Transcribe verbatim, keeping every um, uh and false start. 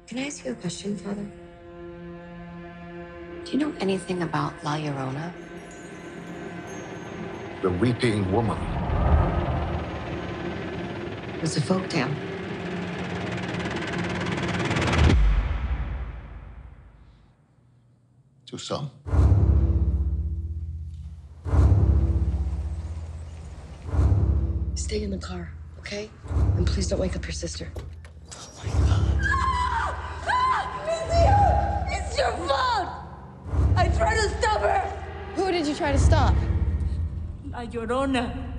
Can I ask you a question, Father? Do you know anything about La Llorona? The weeping woman. It's a folktale. To some. Stay in the car, okay? And please don't wake up your sister. It's your fault! I tried to stop her! Who did you try to stop? La Llorona.